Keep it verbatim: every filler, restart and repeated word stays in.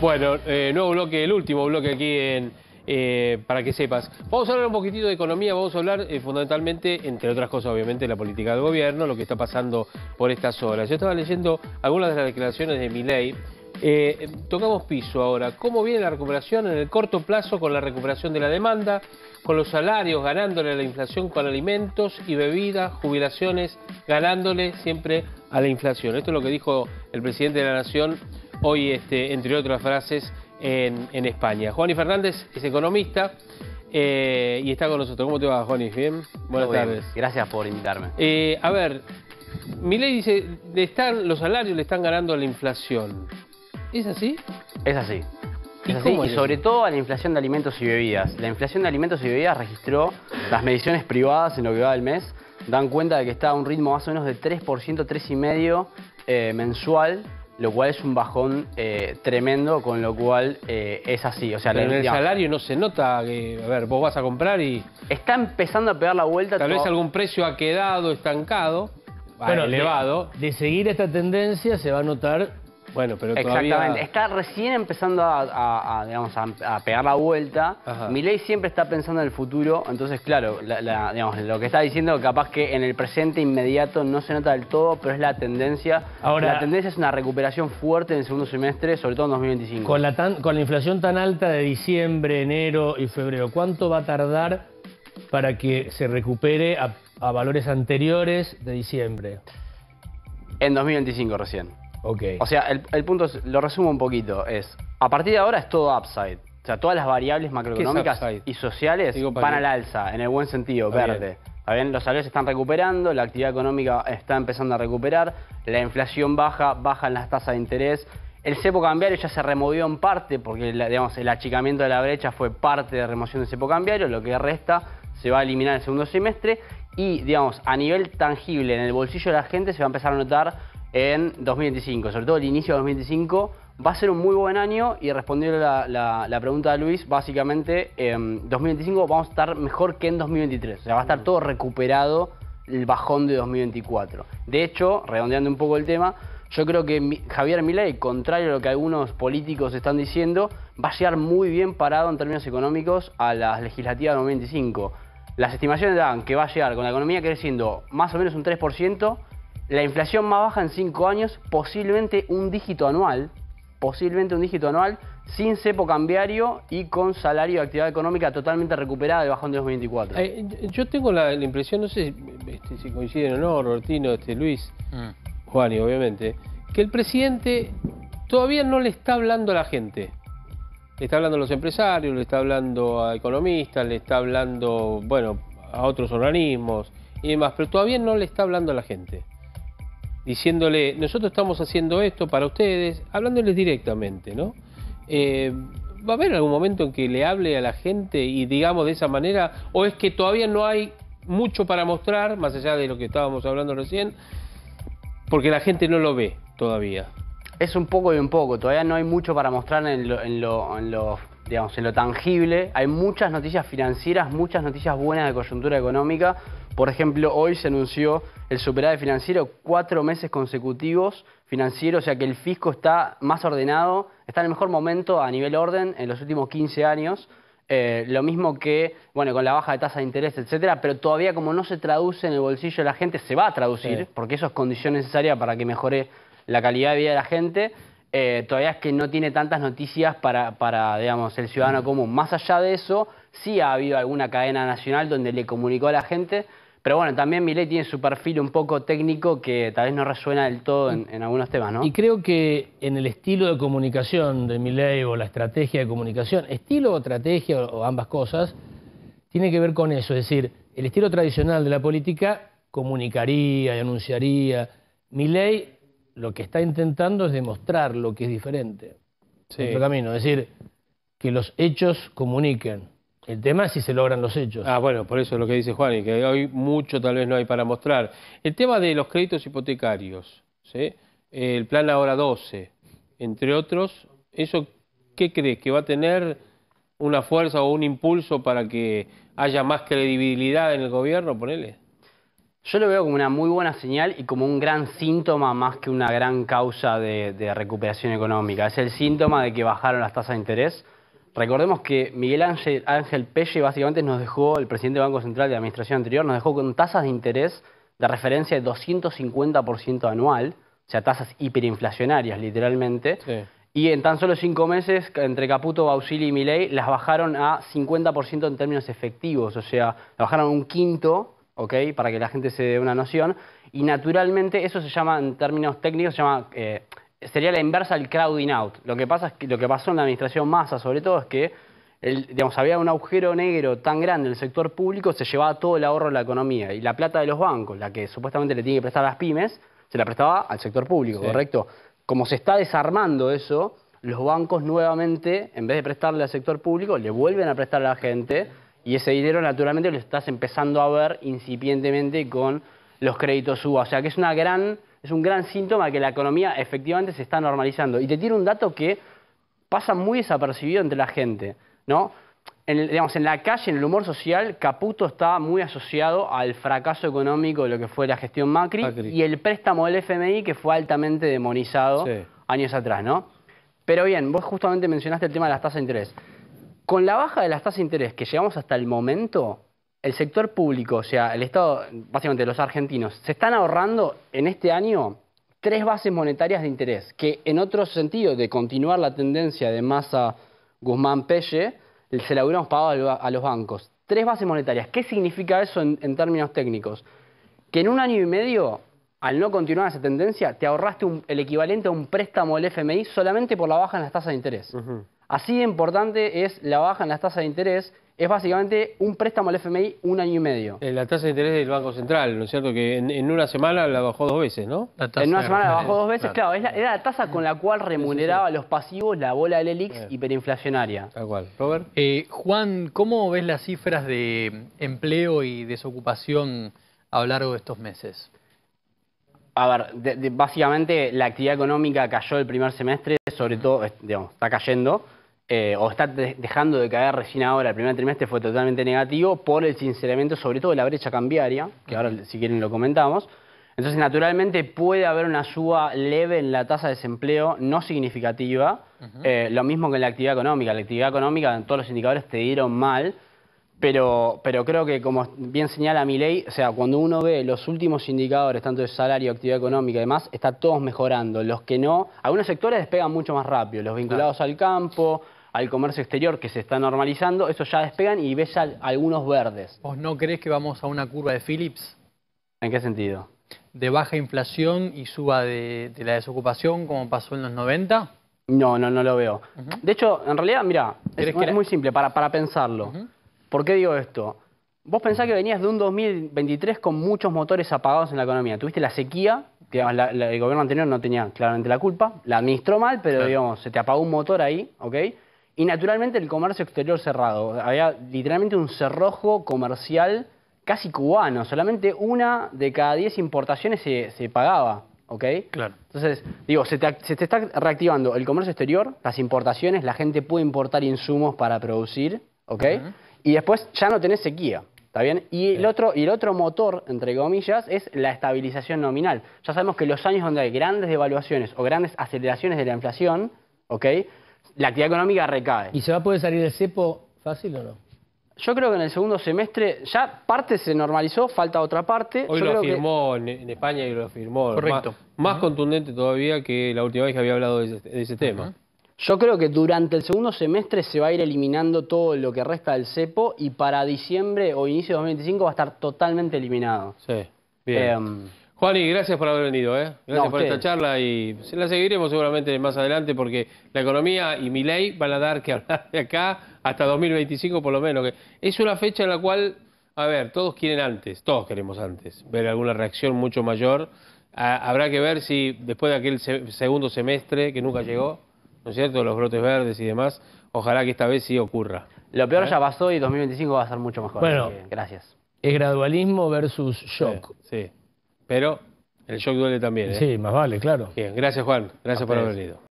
Bueno, eh, nuevo bloque, el último bloque aquí en eh, para que sepas. Vamos a hablar un poquitito de economía, vamos a hablar eh, fundamentalmente, entre otras cosas obviamente, de la política del gobierno, lo que está pasando por estas horas. Yo estaba leyendo algunas de las declaraciones de Milei. Eh, tocamos piso ahora. ¿Cómo viene la recuperación en el corto plazo con la recuperación de la demanda, con los salarios ganándole a la inflación con alimentos y bebidas, jubilaciones ganándole siempre a la inflación? Esto es lo que dijo el presidente de la Nación hoy, este, entre otras frases, en, en España. Juani Fernández es economista eh, y está con nosotros. ¿Cómo te va, Juani? ¿Bien? Buenas Muy tardes. Bien. Gracias por invitarme. Eh, a ver, Milei dice, le están, los salarios le están ganando a la inflación. ¿Es así? Es así. ¿Y, es así, cómo y es sobre eso? todo a la inflación de alimentos y bebidas. La inflación de alimentos y bebidas registró las mediciones privadas en lo que va del mes. Dan cuenta de que está a un ritmo más o menos de tres por ciento, tres coma cinco por ciento eh, mensual, lo cual es un bajón eh, tremendo, con lo cual eh, es así. O sea, Pero la, en el digamos, salario no se nota que, a ver, vos vas a comprar y está empezando a pegar la vuelta. tal vez todo... algún precio ha quedado estancado, Bueno, elevado. De, de seguir esta tendencia se va a notar. Bueno, pero Exactamente, todavía... está recién empezando a, a, a, digamos, a, a pegar la vuelta. Ajá. Milei siempre está pensando en el futuro, entonces claro, la, la, digamos, lo que está diciendo capaz que en el presente inmediato no se nota del todo, pero es la tendencia. Ahora, la tendencia es una recuperación fuerte en el segundo semestre, sobre todo en dos mil veinticinco. Con la, tan, con la inflación tan alta de diciembre, enero y febrero, ¿cuánto va a tardar para que se recupere a, a valores anteriores de diciembre? En dos mil veinticinco recién. Okay. O sea, el, el punto, es, lo resumo un poquito, es, a partir de ahora es todo upside. O sea, todas las variables macroeconómicas y sociales Digo, van qué? al alza, en el buen sentido, Está verde. bien. ¿Está bien? Los salarios se están recuperando, la actividad económica está empezando a recuperar, la inflación baja, bajan las tasas de interés. El cepo cambiario ya se removió en parte, porque la, digamos, el achicamiento de la brecha fue parte de remoción del cepo cambiario, lo que resta se va a eliminar en el segundo semestre y, digamos, a nivel tangible en el bolsillo de la gente se va a empezar a notar en dos mil veinticinco, sobre todo el inicio de dos mil veinticinco, va a ser un muy buen año y respondiendo la, la, la pregunta de Luis, básicamente en dos mil veinticinco vamos a estar mejor que en dos mil veintitrés, o sea, va a estar todo recuperado el bajón de dos mil veinticuatro. De hecho, redondeando un poco el tema, yo creo que Javier Milei, contrario a lo que algunos políticos están diciendo, va a llegar muy bien parado en términos económicos a las legislativas de dos mil veinticinco. Las estimaciones dan que va a llegar con la economía creciendo más o menos un tres por ciento, la inflación más baja en cinco años, posiblemente un dígito anual, posiblemente un dígito anual, sin cepo cambiario y con salario de actividad económica totalmente recuperada del bajón de dos mil veinticuatro. Eh, yo tengo la, la impresión, no sé este, si coinciden o no, Robertino, este, Luis, mm. Juani, obviamente, que el presidente todavía no le está hablando a la gente. Le está hablando a los empresarios, le está hablando a economistas, le está hablando, bueno, a otros organismos y demás, pero todavía no le está hablando a la gente. Diciéndole, nosotros estamos haciendo esto para ustedes, hablándoles directamente, ¿no? Eh, ¿Va a haber algún momento en que le hable a la gente y digamos de esa manera? ¿O es que todavía no hay mucho para mostrar, más allá de lo que estábamos hablando recién, porque la gente no lo ve todavía? Es un poco y un poco, todavía no hay mucho para mostrar en lo, en lo, en lo, digamos, en lo tangible. Hay muchas noticias financieras, muchas noticias buenas de coyuntura económica. Por ejemplo, hoy se anunció el superávit financiero, cuatro meses consecutivos financiero, o sea que el fisco está más ordenado, está en el mejor momento a nivel orden en los últimos quince años. Eh, lo mismo que, bueno, con la baja de tasa de interés, etcétera, pero todavía como no se traduce en el bolsillo de la gente, se va a traducir, sí, porque eso es condición necesaria para que mejore la calidad de vida de la gente. Eh, todavía es que no tiene tantas noticias para, para, digamos, el ciudadano común. Más allá de eso, sí ha habido alguna cadena nacional donde le comunicó a la gente. Pero bueno, también Milei tiene su perfil un poco técnico que tal vez no resuena del todo en, en algunos temas, ¿no? Y creo que en el estilo de comunicación de Milei o la estrategia de comunicación, estilo o estrategia o, o ambas cosas, tiene que ver con eso. Es decir, el estilo tradicional de la política comunicaría y anunciaría. Milei lo que está intentando es demostrar lo que es diferente. Sí. Otro camino, es decir, que los hechos comuniquen. El tema es si se logran los hechos. Ah, bueno, por eso es lo que dice Juan, y que hoy mucho tal vez no hay para mostrar. El tema de los créditos hipotecarios, ¿sí? El plan Ahora doce, entre otros, ¿eso qué crees? ¿Que va a tener una fuerza o un impulso para que haya más credibilidad en el gobierno? Ponele. Yo lo veo como una muy buena señal y como un gran síntoma más que una gran causa de, de recuperación económica. Es el síntoma de que bajaron las tasas de interés. Recordemos que Miguel Ángel, Ángel Pelle básicamente nos dejó, el presidente del Banco Central de la administración anterior, nos dejó con tasas de interés de referencia de doscientos cincuenta por ciento anual, o sea, tasas hiperinflacionarias literalmente. Sí. Y en tan solo cinco meses, entre Caputo, Bausili y Milei, las bajaron a cincuenta por ciento en términos efectivos, o sea, las bajaron un quinto. ¿Ok? Para que la gente se dé una noción. Y naturalmente eso se llama, en términos técnicos, se llama, eh, sería la inversa del crowding out. Lo que pasa es que lo que pasó en la administración Massa, sobre todo, es que el, digamos, había un agujero negro tan grande en el sector público, se llevaba todo el ahorro de la economía. Y la plata de los bancos, la que supuestamente le tiene que prestar a las pymes, se la prestaba al sector público, sí. ¿Correcto? Como se está desarmando eso, los bancos nuevamente, en vez de prestarle al sector público, le vuelven a prestar a la gente. Y ese dinero naturalmente lo estás empezando a ver incipientemente con los créditos U B A. O sea que es, una gran, es un gran síntoma de que la economía efectivamente se está normalizando. Y te tiro un dato que pasa muy desapercibido entre la gente, ¿no? En, el, digamos, en la calle, en el humor social, Caputo está muy asociado al fracaso económico de lo que fue la gestión Macri, Macri. y el préstamo del F M I que fue altamente demonizado sí. años atrás, ¿no? Pero bien, vos justamente mencionaste el tema de las tasas de interés. Con la baja de las tasas de interés que llegamos hasta el momento, el sector público, o sea, el Estado, básicamente los argentinos, se están ahorrando en este año tres bases monetarias de interés, que en otro sentido de continuar la tendencia de Massa, Guzmán, Pelle, se la hubiéramos pagado a los bancos. Tres bases monetarias. ¿Qué significa eso en, en términos técnicos? Que en un año y medio, al no continuar esa tendencia, te ahorraste un, el equivalente a un préstamo del F M I solamente por la baja en las tasas de interés. Uh-huh. Así de importante es la baja en las tasas de interés, es básicamente un préstamo al F M I un año y medio. La tasa de interés del Banco Central, ¿no es cierto? Que en, en una semana la bajó dos veces, ¿no? En una semana la bajó dos veces, claro, claro es la, era la tasa con la cual remuneraba sí, sí, sí. los pasivos la bola del Elix sí. hiperinflacionaria. Tal cual. Robert. Eh, Juan, ¿cómo ves las cifras de empleo y desocupación a lo largo de estos meses? A ver, de, de, básicamente la actividad económica cayó el primer semestre, sobre todo, digamos, está cayendo, eh, o está de, dejando de caer recién ahora. El primer trimestre fue totalmente negativo por el sinceramiento, sobre todo de la brecha cambiaria, que ahora si quieren lo comentamos. Entonces, naturalmente puede haber una suba leve en la tasa de desempleo, no significativa, uh-huh. eh, lo mismo que en la actividad económica. La actividad económica, en todos los indicadores te dieron mal. Pero, pero creo que, como bien señala Milei, o sea, cuando uno ve los últimos indicadores, tanto de salario, actividad económica y demás, está todos mejorando. Los que no, algunos sectores despegan mucho más rápido. Los vinculados claro. al campo, al comercio exterior, que se está normalizando, esos ya despegan y ves ya algunos verdes. ¿Vos no crees que vamos a una curva de Phillips? ¿En qué sentido? ¿De baja inflación y suba de, de la desocupación como pasó en los noventa? No, no, no lo veo. Uh-huh. De hecho, en realidad, mira, es, es muy simple para, para pensarlo. Uh-huh. ¿Por qué digo esto? Vos pensás que venías de un dos mil veintitrés con muchos motores apagados en la economía. Tuviste la sequía, que la, la, el gobierno anterior no tenía claramente la culpa, la administró mal, pero claro. digamos, se te apagó un motor ahí, ¿ok? Y naturalmente el comercio exterior cerrado. Había literalmente un cerrojo comercial casi cubano. Solamente una de cada diez importaciones se, se pagaba, ¿ok? Claro. Entonces, digo, se te, se te está reactivando el comercio exterior, las importaciones, la gente puede importar insumos para producir, ¿ok? Uh-huh. Y después ya no tenés sequía, ¿está bien? Y el, otro, y el otro motor, entre comillas, es la estabilización nominal. Ya sabemos que los años donde hay grandes devaluaciones o grandes aceleraciones de la inflación, ¿ok? La actividad económica recae. ¿Y se va a poder salir del cepo fácil o no? Yo creo que en el segundo semestre ya parte se normalizó, falta otra parte. Hoy Yo lo creo afirmó que... en, en España y lo afirmó. Correcto. Más, más uh-huh. contundente todavía que la última vez que había hablado de ese, de ese tema. Uh-huh. Yo creo que durante el segundo semestre se va a ir eliminando todo lo que resta del cepo y para diciembre o inicio de dos mil veinticinco va a estar totalmente eliminado. Sí, bien. Eh, Juani, gracias por haber venido, ¿eh? Gracias no, por esta charla y la seguiremos seguramente más adelante porque la economía y Milei van a dar que hablar de acá hasta dos mil veinticinco por lo menos. Que es una fecha en la cual, a ver, todos quieren antes, todos queremos antes, ver alguna reacción mucho mayor. Ah, habrá que ver si después de aquel se segundo semestre que nunca llegó, ¿no es cierto?, los brotes verdes y demás, ojalá que esta vez sí ocurra. Lo peor ¿Eh? ya pasó y dos mil veinticinco va a ser mucho mejor. Bueno, que, gracias. Es gradualismo versus shock. Sí, sí. Pero el shock duele también, ¿eh? Sí, más vale, claro. Bien, gracias Juan, gracias por haber venido.